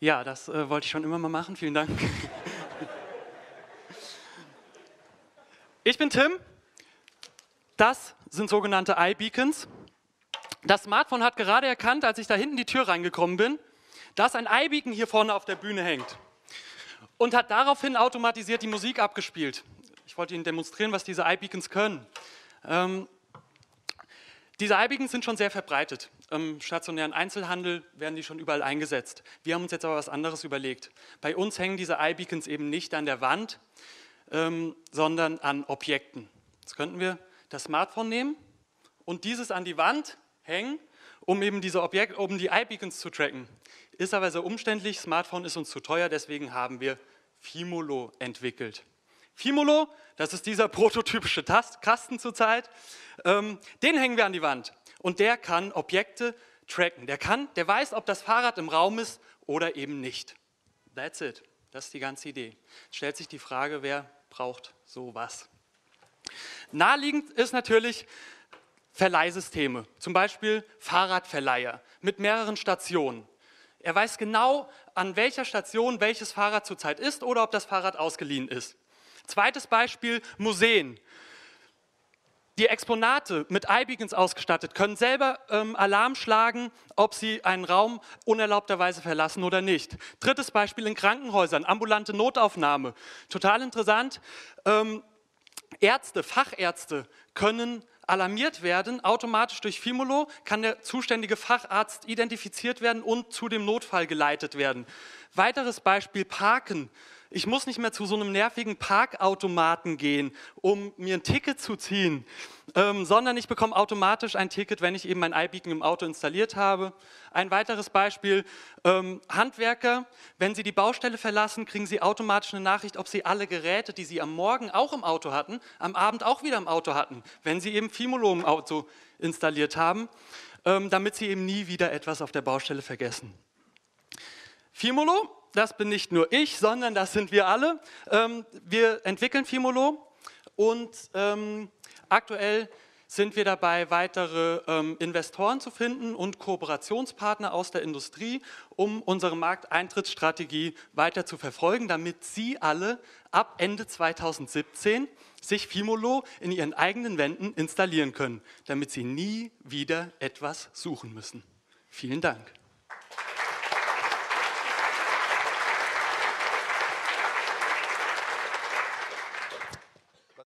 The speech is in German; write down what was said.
Ja, das wollte ich schon immer mal machen. Vielen Dank. Ich bin Tim. Das sind sogenannte iBeacons. Das Smartphone hat gerade erkannt, als ich da hinten die Tür reingekommen bin, dass ein iBeacon hier vorne auf der Bühne hängt und hat daraufhin automatisiert die Musik abgespielt. Ich wollte Ihnen demonstrieren, was diese iBeacons können. Diese iBeacons sind schon sehr verbreitet. Im stationären Einzelhandel werden die schon überall eingesetzt. Wir haben uns jetzt aber was anderes überlegt. Bei uns hängen diese iBeacons eben nicht an der Wand, sondern an Objekten. Jetzt könnten wir das Smartphone nehmen und dieses an die Wand hängen, um eben die iBeacons zu tracken. Ist aber sehr umständlich, Smartphone ist uns zu teuer, deswegen haben wir Fimolo entwickelt. Fimolo, das ist dieser prototypische Kasten zurzeit, den hängen wir an die Wand und der kann Objekte tracken. Der weiß, ob das Fahrrad im Raum ist oder eben nicht. That's it. Das ist die ganze Idee. Jetzt stellt sich die Frage, wer braucht sowas? Naheliegend ist natürlich Verleihsysteme, zum Beispiel Fahrradverleiher mit mehreren Stationen. Er weiß genau, an welcher Station welches Fahrrad zurzeit ist oder ob das Fahrrad ausgeliehen ist. Zweites Beispiel, Museen. Die Exponate mit iBeacons ausgestattet können selber Alarm schlagen, ob sie einen Raum unerlaubterweise verlassen oder nicht. Drittes Beispiel in Krankenhäusern, ambulante Notaufnahme. Total interessant. Fachärzte können alarmiert werden. Automatisch durch Fimolo kann der zuständige Facharzt identifiziert werden und zu dem Notfall geleitet werden. Weiteres Beispiel, Parken. Ich muss nicht mehr zu so einem nervigen Parkautomaten gehen, um mir ein Ticket zu ziehen, sondern ich bekomme automatisch ein Ticket, wenn ich eben mein iBeacon im Auto installiert habe. Ein weiteres Beispiel, Handwerker, wenn sie die Baustelle verlassen, kriegen sie automatisch eine Nachricht, ob sie alle Geräte, die sie am Morgen auch im Auto hatten, am Abend auch wieder im Auto hatten, wenn sie eben Fimolo im Auto installiert haben, damit sie eben nie wieder etwas auf der Baustelle vergessen. Fimolo, das bin nicht nur ich, sondern das sind wir alle. Wir entwickeln Fimolo und aktuell sind wir dabei, weitere Investoren zu finden und Kooperationspartner aus der Industrie, um unsere Markteintrittsstrategie weiter zu verfolgen, damit Sie alle ab Ende 2017 sich Fimolo in Ihren eigenen Wänden installieren können, damit Sie nie wieder etwas suchen müssen. Vielen Dank.